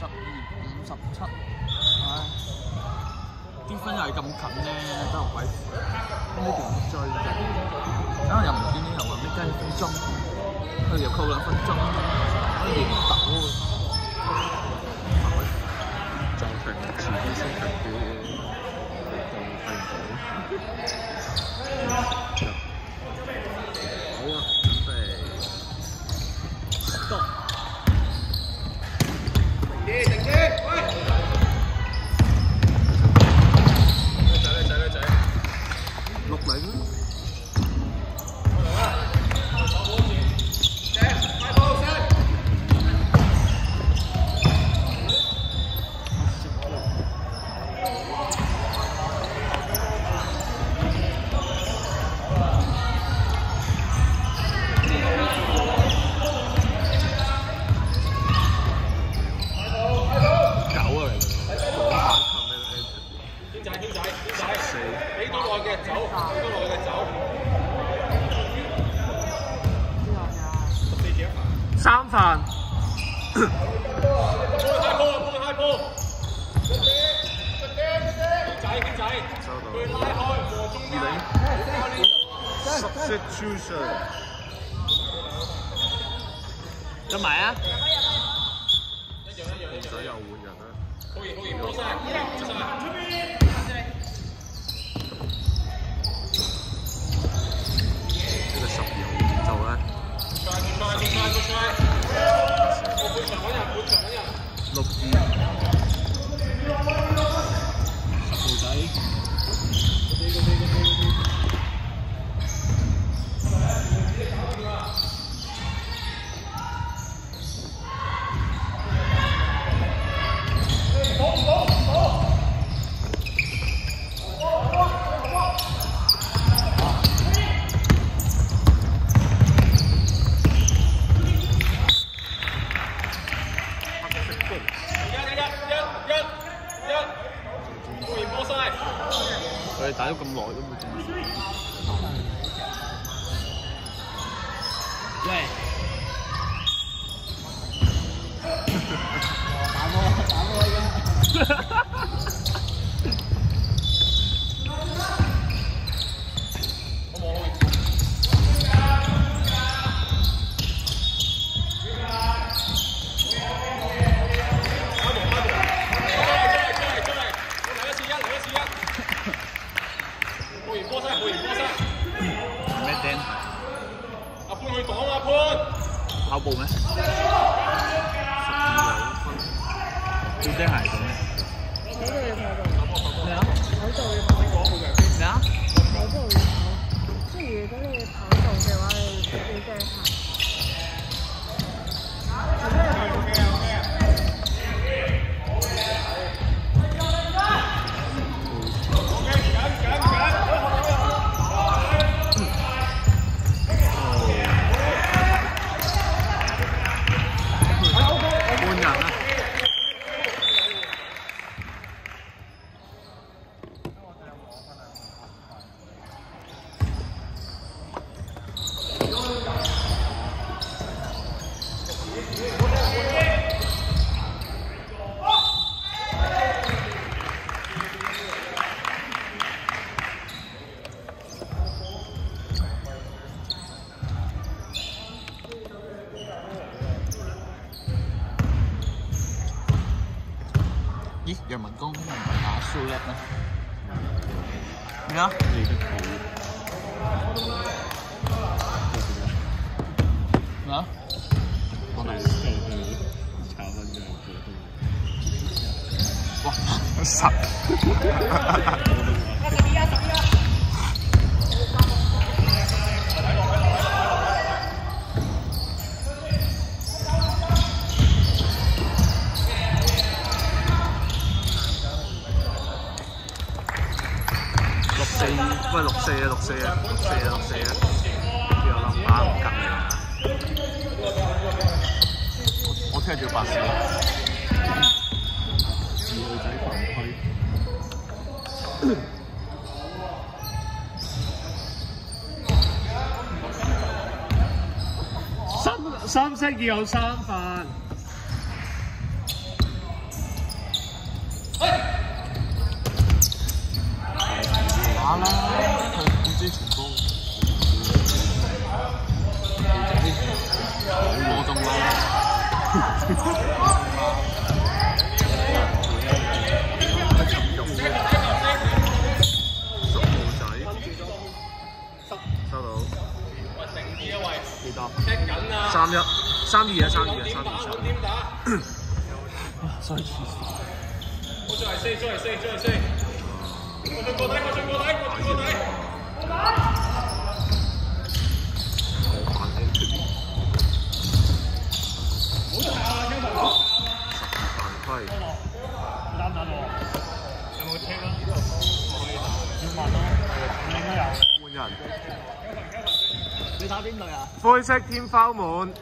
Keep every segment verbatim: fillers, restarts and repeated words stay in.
十二、五十七，唉，啲分又係咁近咧，真係鬼苦。呢條唔追嘅，等下又唔見啲人話咩雞分鐘，佢又扣兩分鐘，可以連鬥喎。 就停遲啲先停啲，又睇唔到。好啊，準備 stop。停啲，停啲，喂！女仔，女仔，女仔，六零。三分。開波啊！開波！仔仔，佢拉開和中間。Substitution。得埋啊！一樣一樣一樣。仔又換人啦。好型好型，波晒，波晒。出邊。呢個十二號節奏咧。快啲快啲快啲快！我半場揾人，半場揾人。六二。十號仔。嗰啲嗰啲嗰啲嗰啲。唔好唔好唔好！佢哋打咗咁耐都冇中。喂！打波打波嘅。阿潘去擋啊潘！跑步咩？十二分，要釘鞋做咩？ 跑道要跑道。 咩啊？ 跑道要跑道。 咩啊？ 跑道要跑，即係如果你跑道嘅話，你要釘鞋。 咦，楊文江唔係打蘇叻咩？咩啊？ 你得好。 咩啊？ 我係去炒分嘅哇！實。四喂六四啊六四啊六四啊六四啊，有冧巴唔夾你啊！我我聽住八四。女仔犯規。三三色要有三分。 打啦，佢佢之前高，我中啦。 十號仔收到。幾多？三一、三二啊，三二啊，三二三。 所以我再嚟四，再嚟四，再嚟四。我進過底，我進過底，我進過底。 我反 entry。犯規。 啱唔啱喎？有冇車啊？要問咯，應該有。 換人。 你打邊隊啊？ 灰色天花滿。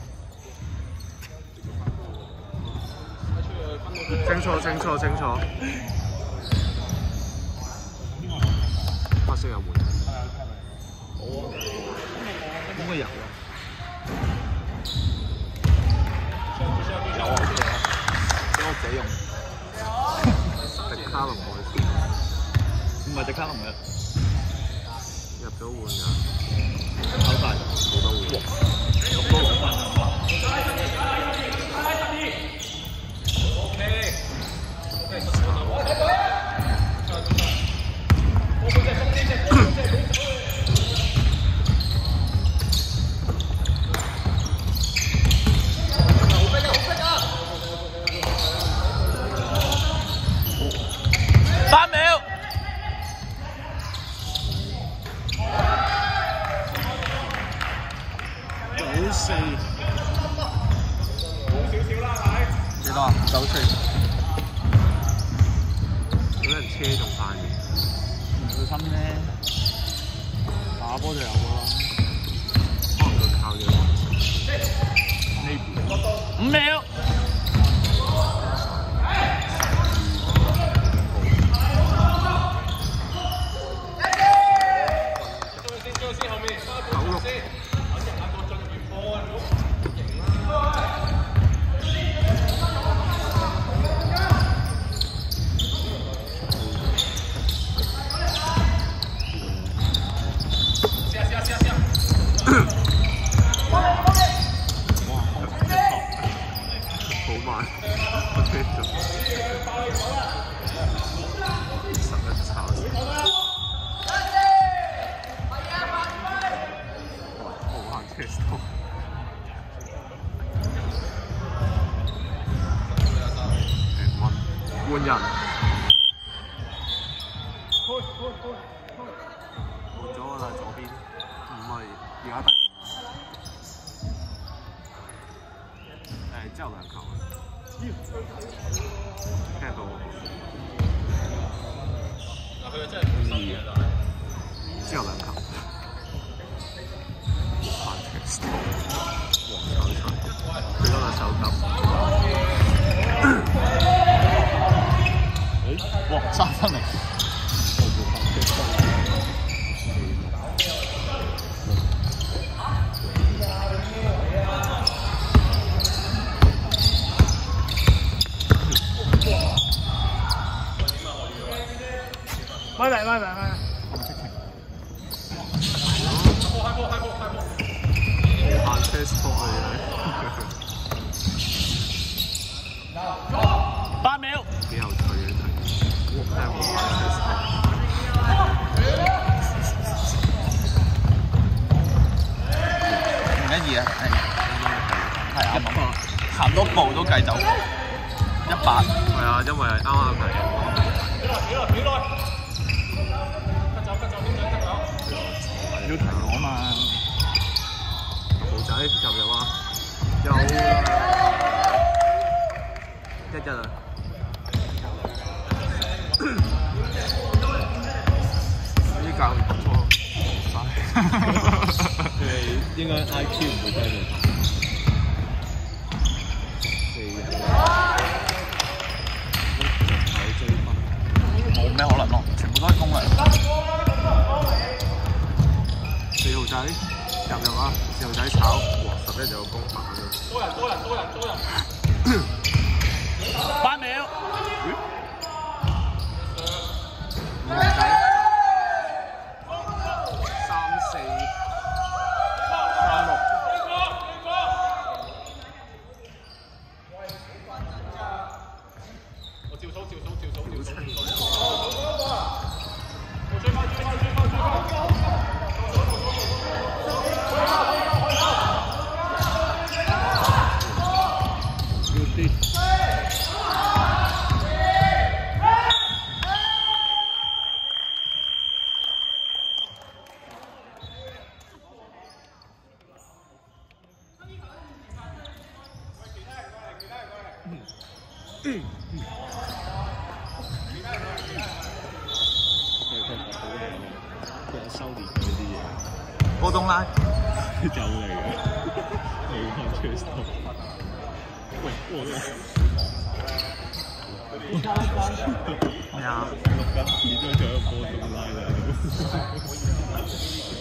清楚，清楚，清楚。黑色有換人。 冇啊。應該有啊。有啊。俾我自己用。 迪卡龍海鮮。 唔係迪卡龍嘅。 入咗換人。 跑晒。 冇得換。 咁多換翻。三秒。 九四。 幾多啊？九四。 俾人車中塊面。 唔小心咧，打波就有啦。 可能佢靠嘢。 呢邊。五秒。 換人。換咗啦，左邊。唔係，而家第五。誒，之後兩球啊。聽到。嗱，佢真係唔易嘅，但係。之後兩球。黃球場，佢嗰個手感。 哇！三分嚟。 拜拜拜拜拜。 無限 test 波嚟嘅。 八秒。 幾有趣嘅真係，真係無限 test 波。 零一二啊，係係啱啱行多步都計走一百。 係啊，因為啱啱係。 要提我嘛？ 豪仔入入啊！有一一啊！呢教唔錯， 佢哋應該 I Q 唔會低嘅。 四人係追分，冇咩可能咯，全部都係攻嚟。 四號仔入入啊！四號仔炒，哇！十一就有攻板嘅。 多人多人多人多人。 八秒。 佢收斂咗啲嘢。 波東拉就嚟嘅，冇看 Trace 到。喂，我咩啊？ 錄緊片都仲有波東拉喺度。